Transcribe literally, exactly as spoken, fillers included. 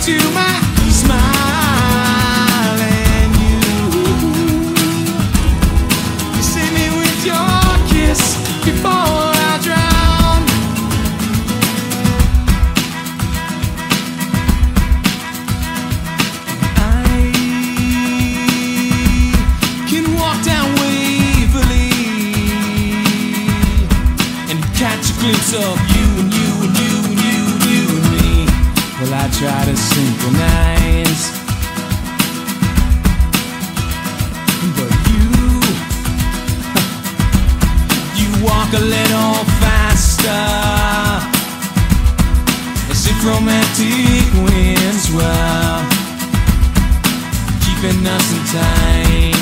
to my smile, and you, you save me with your kiss before I drown. I can walk down Waverly and catch a glimpse of you and you and you and you and you and me. Well, I try to synchronize, but you, you walk a little faster, as if romantic winds were keeping us in time.